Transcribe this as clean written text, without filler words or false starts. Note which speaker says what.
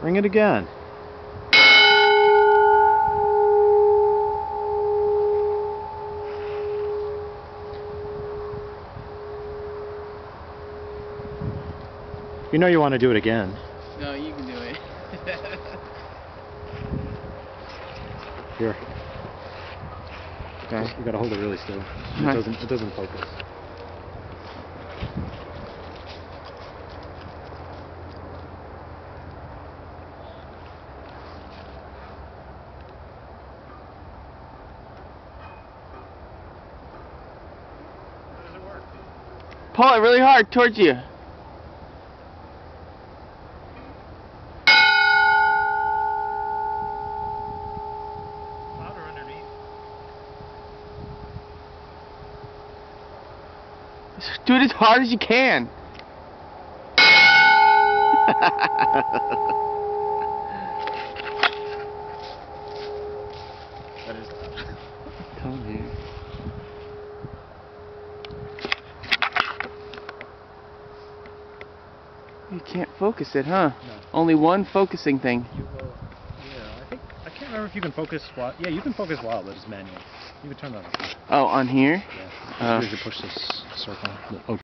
Speaker 1: Ring it again. You know you want to do it again.
Speaker 2: No, you can do it.
Speaker 1: Here.
Speaker 2: Okay.
Speaker 1: You gotta hold it really still. It doesn't focus. How does it work?
Speaker 2: Pull it really hard towards you.
Speaker 1: Louder underneath.
Speaker 2: Do it as hard as you can.
Speaker 1: That is loud.
Speaker 2: Come here. You can't focus it, huh?
Speaker 1: No.
Speaker 2: Only one focusing thing.
Speaker 1: Yeah, I can't remember if you can focus while. Yeah, you can focus while, but it's manual. You can turn that on.
Speaker 2: Oh, on here?
Speaker 1: Yeah. You have to push this circle. Oh.